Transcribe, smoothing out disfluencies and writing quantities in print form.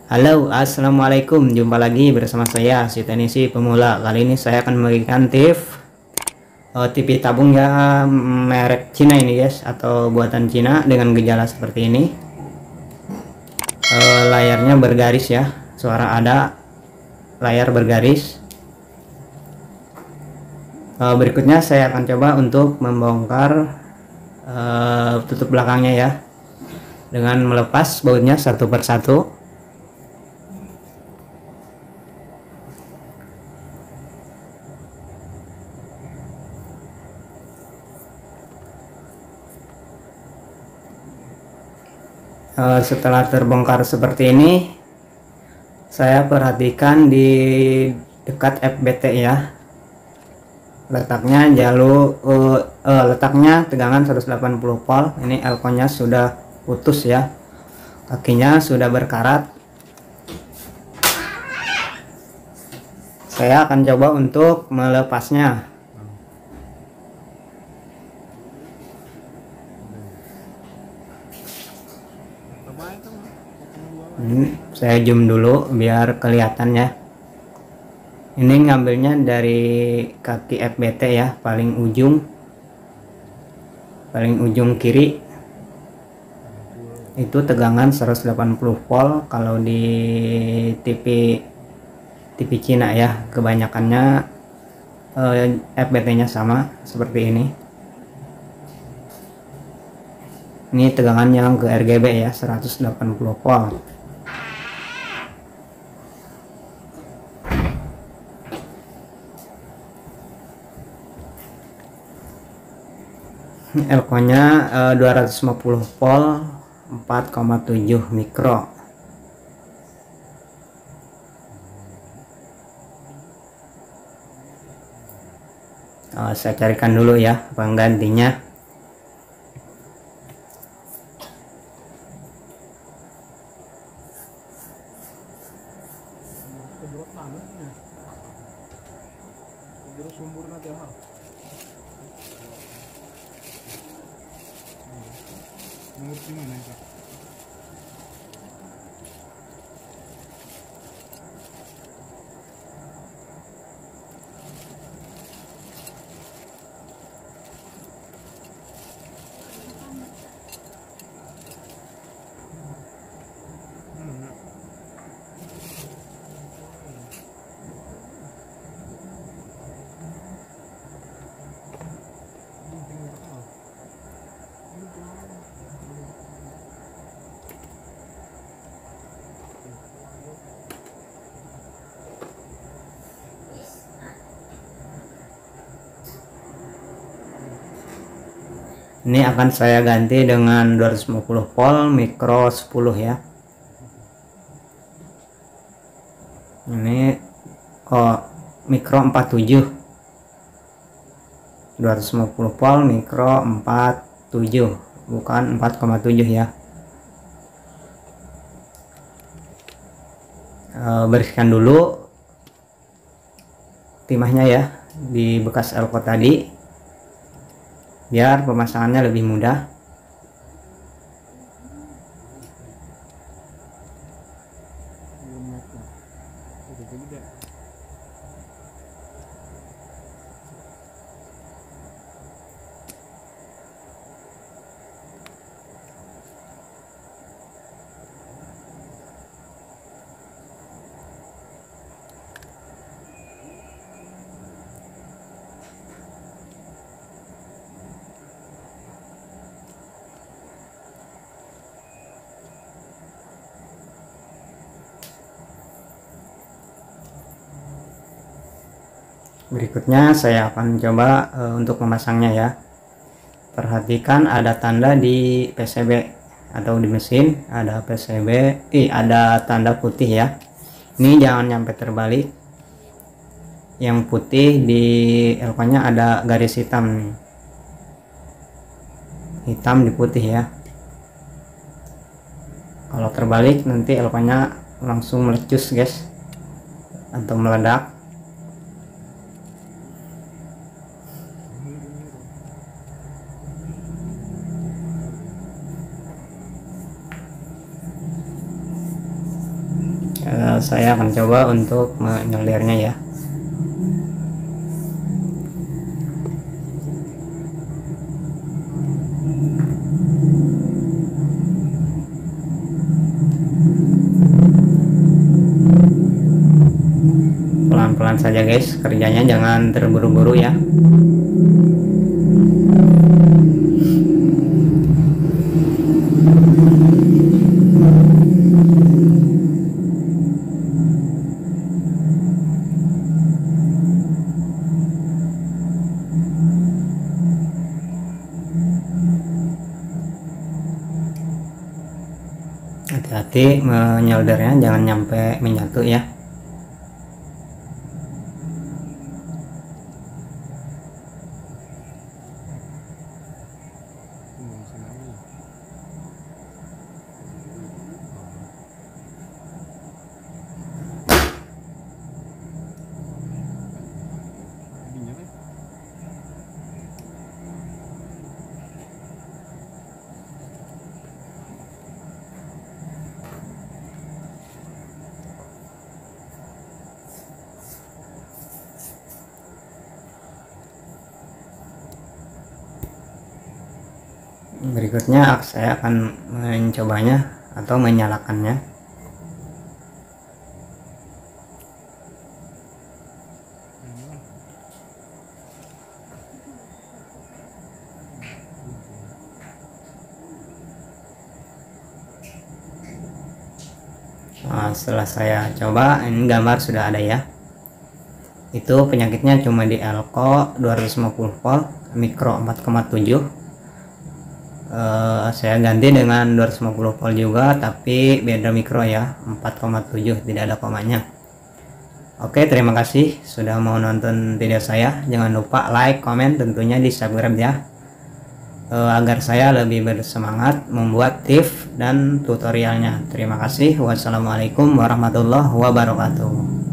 Halo, assalamualaikum. Jumpa lagi bersama saya, si teknisi pemula. Kali ini saya akan memberikan tips TV tabung ya, merek Cina ini guys, atau buatan Cina dengan gejala seperti ini. Layarnya bergaris ya, suara ada, layar bergaris. Berikutnya saya akan coba untuk membongkar tutup belakangnya ya, dengan melepas bautnya satu persatu. Setelah terbongkar seperti ini, saya perhatikan di dekat FBT ya, letaknya letaknya tegangan 180 volt. Ini elko-nya sudah putus ya, kakinya sudah berkarat. Saya akan coba untuk melepasnya. Saya zoom dulu biar kelihatan ya. Ini ngambilnya dari kaki FBT ya, paling ujung kiri. Itu tegangan 180 volt. Kalau di TV Cina ya, kebanyakannya FBT nya sama seperti ini. Ini tegangan yang ke RGB ya, 180 volt. Elko-nya 250 volt, 4,7 mikro. Saya carikan dulu ya penggantinya. Ini akan saya ganti dengan 250 volt mikro 10 ya. Ini mikro 47. 250 volt mikro 47, bukan 4,7 ya. Bersihkan dulu timahnya ya di bekas elko tadi, biar pemasangannya lebih mudah. Berikutnya saya akan coba untuk memasangnya ya. Perhatikan ada tanda di PCB atau di mesin, ada PCB, ada tanda putih ya. Ini jangan sampai terbalik. Yang putih di elko-nya ada garis hitam, hitam di putih ya. Kalau terbalik nanti elko-nya langsung melecus guys, atau meledak. Saya akan coba untuk menyoldernya ya. Pelan-pelan saja guys, kerjanya jangan terburu-buru ya. Hati-hati menyoldernya, jangan nyampe menyatu ya. Berikutnya saya akan mencobanya atau menyalakannya. Nah, setelah saya coba, ini gambar sudah ada ya. Itu penyakitnya cuma di elko 250 volt, mikro 4,7. Saya ganti dengan 250 volt juga, tapi beda mikro ya, 4,7, tidak ada komanya. Oke, terima kasih sudah mau nonton video saya. Jangan lupa like, komen, tentunya di subscribe ya, agar saya lebih bersemangat membuat tips dan tutorialnya. Terima kasih. Wassalamualaikum warahmatullahi wabarakatuh.